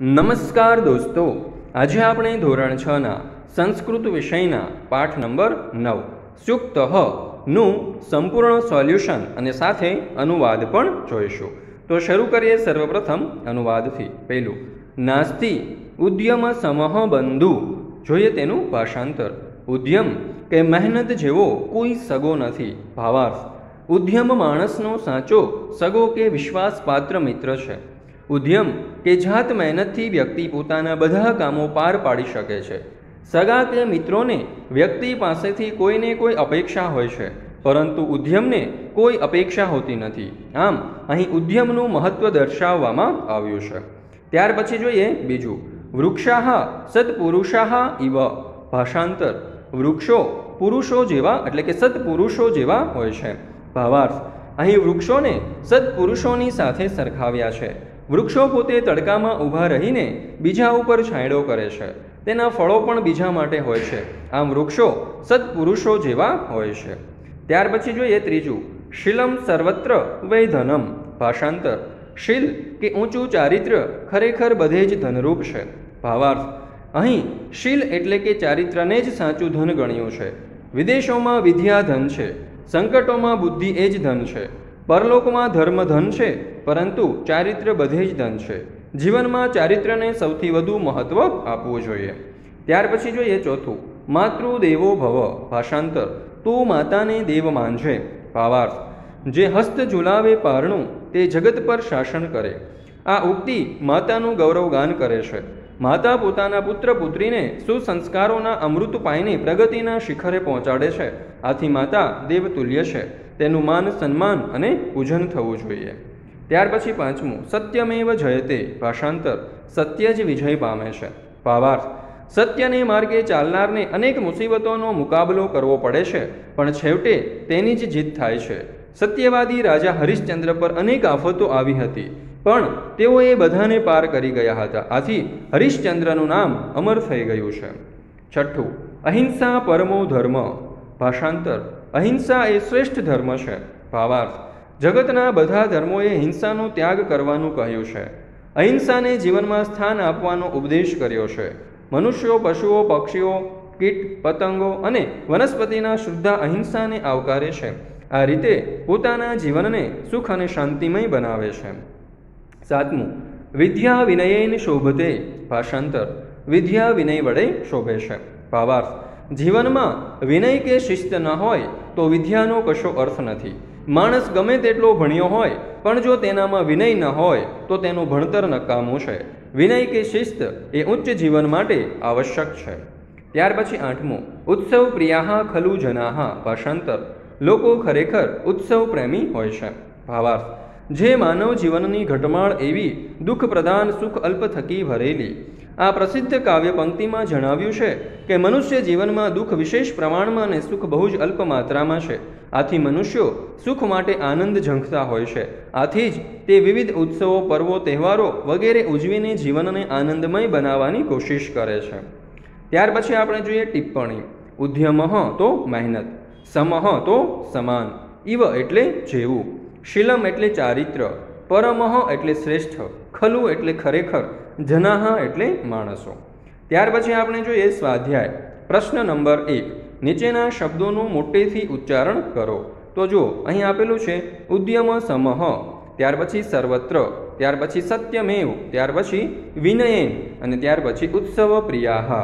નમસ્કાર દોસ્તો, આજે આપણે ધોરણ 6ના સંસ્કૃત વિષયના પાઠ નંબર 9 સુક્ત નું સંપૂર્ણ સોલ્યુશન અને સાથે અનુવાદ પણ જોઈશું. તો શરૂ કરીએ સર્વપ્રથમ અનુવાદથી. પહેલું, નાસ્તિ ઉદ્યમ સમહ બંધુ. જોઈએ તેનું ભાષાંતર. ઉદ્યમ કે મહેનત જેવો કોઈ સગો નથી. ભાવાર્થ, ઉદ્યમ માણસનો સાચો સગો કે વિશ્વાસપાત્ર મિત્ર છે. ઉદ્યમ કે જાત મહેનતથી વ્યક્તિ પોતાના બધા કામો પાર પાડી શકે છે. સગા કે મિત્રોને વ્યક્તિ પાસેથી કોઈને કોઈ અપેક્ષા હોય છે, પરંતુ ઉદ્યમને કોઈ અપેક્ષા હોતી નથી. આમ અહીં ઉદ્યમનું મહત્વ દર્શાવવામાં આવ્યું છે. ત્યાર પછી જોઈએ બીજું, વૃક્ષાહ સત્પુરુષાહ ઇવ. ભાષાંતર, વૃક્ષો પુરુષો જેવા એટલે કે સત્પુરુષો જેવા હોય છે. ભાવાર્થ, અહીં વૃક્ષોને સત્પુરુષોની સાથે સરખાવ્યા છે. વૃક્ષો પોતે તડકામાં ઊભા રહીને બીજા ઉપર છાંયડો કરે છે. તેના ફળો પણ બીજા માટે હોય છે. આમ વૃક્ષો સત્પુરુષો જેવા હોય છે. ત્યાર પછી જોઈએ ત્રીજું, શીલમ સર્વત્ર વૈધનમ. ભાષાંતર, શીલ કે ઊંચું ચારિત્ર્ય ખરેખર બધે જ ધનરૂપ છે. ભાવાર્થ, અહીં શીલ એટલે કે ચારિત્રને જ સાચું ધન ગણ્યું છે. વિદેશોમાં વિદ્યા ધન છે, સંકટોમાં બુદ્ધિ એ જ ધન છે, પરલોકમાં ધર્મ ધન છે, પરંતુ ચારિત્ર્ય બધે જ ધન છે. જીવનમાં ચારિત્ર્યને સૌથી વધુ મહત્વ આપવું જોઈએ. ત્યાર પછી જોઈએ ચોથું, માતૃદેવો ભવ. ભાષાંતર, તું માતાને દેવ માનજે. ભાવાર્થ, જે હસ્ત ઝુલાવે પારણું તે જગત પર શાસન કરે. આ ઉક્તિ માતાનું ગૌરવગાન કરે છે. માતા પોતાના પુત્ર પુત્રીને સુસંસ્કારોના અમૃત પાઈને પ્રગતિના શિખરે પહોંચાડે છે. આથી માતા દેવતુલ્ય છે. તેનું માન સન્માન અને પૂજન થવું જોઈએ. ત્યાર પછી પાંચમું, સત્યમેવ જયતે. ભાષાંતર, સત્ય જ વિજય પામે છે. ભાવાર્થ, સત્યને માર્ગે ચાલનારને અનેક મુસીબતોનો મુકાબલો કરવો પડે છે, પણ છેવટે તેની જ જીત થાય છે. સત્યવાદી રાજા હરિશ્ચંદ્ર પર અનેક આફતો આવી હતી, પણ તેઓ એ બધાને પાર કરી ગયા હતા. આથી હરિશ્ચંદ્રનું નામ અમર થઈ ગયું છે. છઠ્ઠું, અહિંસા પરમો ધર્મ. ભાષાંતર, અહિંસા એ શ્રેષ્ઠ ધર્મ છે. ભાવાર્થ, જગતના બધા ધર્મોએ હિંસાનો ત્યાગ કરવાનું કહ્યું છે. અહિંસાને જીવનમાં સ્થાન આપવાનો ઉપદેશ કર્યો છે. મનુષ્યો, પશુઓ, પક્ષીઓ, કીટ પતંગો અને વનસ્પતિના શુદ્ધ અહિંસાને આવકારે છે. આ રીતે પોતાના જીવનને સુખ અને શાંતિમય બનાવે છે. સાતમું, વિદ્યા વિનયેન શોભતે. ભાષાંતર, વિદ્યા વિનય વડે શોભે છે. ભાવાર્થ, જીવનમાં વિનય કે શિસ્ત ન હોય તો વિદ્યાનો કશો અર્થ નથી. માણસ ગમે તેટલો ભણ્યો હોય, પણ જો તેનામાં વિનય ન હોય તો તેનું ભણતર નકામું છે. વિનય કે શિસ્ત એ ઉચ્ચ જીવન માટે આવશ્યક છે. ત્યાર પછી આઠમું, ઉત્સવ પ્રિયાહ ખલુ જનાહ. ભાષાંતર, લોકો ખરેખર ઉત્સવ પ્રેમી હોય છે. ભાવાર્થ, જે માનવ જીવનની ઘટમાળ એવી દુઃખ પ્રદાન સુખ અલ્પ થકી ભરેલી. આ પ્રસિદ્ધ કાવ્ય પંક્તિમાં જણાવ્યું છે કે મનુષ્ય જીવનમાં દુઃખ વિશેષ પ્રમાણમાં અને સુખ બહુ જ અલ્પ માત્રામાં છે. આથી મનુષ્યો સુખ માટે આનંદ ઝંખતા હોય છે. આથી જ તે વિવિધ ઉત્સવો, પર્વો, તહેવારો વગેરે ઉજવીને જીવનને આનંદમય બનાવવાની કોશિશ કરે છે. ત્યાર પછી આપણે જોઈએ ટિપ્પણી. ઉદ્યમઃ તો મહેનત, સમઃ તો સમાન, ઇવ એટલે જેવું, શીલમ એટલે ચારિત્ર, પરમઃ એટલે શ્રેષ્ઠ, ખલુ એટલે ખરેખર, જનાહ એટલે માણસો. ત્યાર પછી આપણે જોઈએ સ્વાધ્યાય. પ્રશ્ન નંબર 1, નીચેના શબ્દોનું મોટેથી ઉચ્ચારણ કરો. તો જો અહીં આપેલું છે ઉદ્યમ સમઃ, ત્યાર પછી સર્વત્ર, ત્યાર પછી સત્યમેવ, ત્યાર પછી વિનયેન અને ત્યાર પછી ઉત્સવ પ્રિયાહ.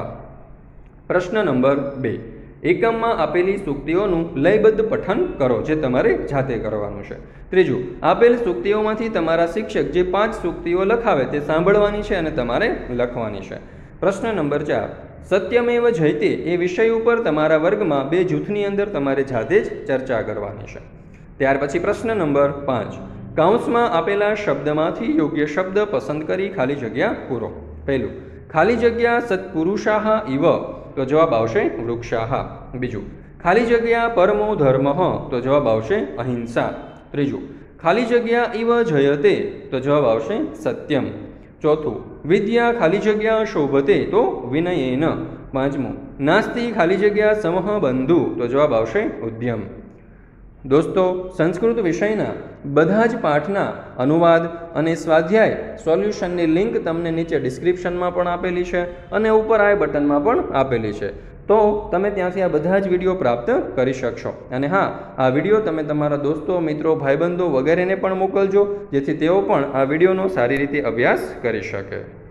પ્રશ્ન નંબર 2, એકમમાં આપેલી સૂક્તિઓનું લયબદ્ધ પઠન કરો, જે તમારે જાતે કરવાનું છે. ત્રીજું, આપેલ સૂક્તિઓમાંથી તમારા શિક્ષક જે 5 સૂક્તિઓ લખાવે તે સાંભળવાની છે અને તમારે લખવાની છે. પ્રશ્ન નંબર 4, સત્યમેવ જયતે એ વિષય ઉપર તમારા વર્ગમાં 2 જૂથની અંદર તમારે જાતે જ ચર્ચા કરવાની છે. ત્યાર પછી પ્રશ્ન નંબર 5, કૌંસમાં આપેલા શબ્દમાંથી યોગ્ય શબ્દ પસંદ કરી ખાલી જગ્યા પૂરો. પહેલું, ખાલી જગ્યા સત્પુરુષાહ ઇવ, તો જવાબ આવશે વૃક્ષાહ. બીજું, ખાલી જગ્યા પરમો ધર્મ, તો જવાબ આવશે અહિંસા. ત્રીજું, ખાલી જગ્યા ઇવ જયતે, તો જવાબ આવશે સત્યમ. ચોથું, વિદ્યા ખાલી જગ્યા શોભતે, તો વિનયેન. પાંચમું, નાસ્તિ ખાલી જગ્યા સમઃ બંધુ, તો જવાબ આવશે ઉદ્યમ. દોસ્તો, સંસ્કૃત વિષયના બધા જ પાઠના અનુવાદ અને સ્વાધ્યાય સોલ્યુશનની લિંક તમને નીચે ડિસ્ક્રિપ્શનમાં પણ આપેલી છે અને ઉપર આઈ બટનમાં પણ આપેલી છે. તો તમે ત્યાંથી આ બધા જ વિડીયો પ્રાપ્ત કરી શકશો. અને હા, આ વિડીયો તમે તમારા દોસ્તો, મિત્રો, ભાઈબંધો વગેરેને પણ મોકલજો, જેથી તેઓ પણ આ વિડીયોનો સારી રીતે અભ્યાસ કરી શકે.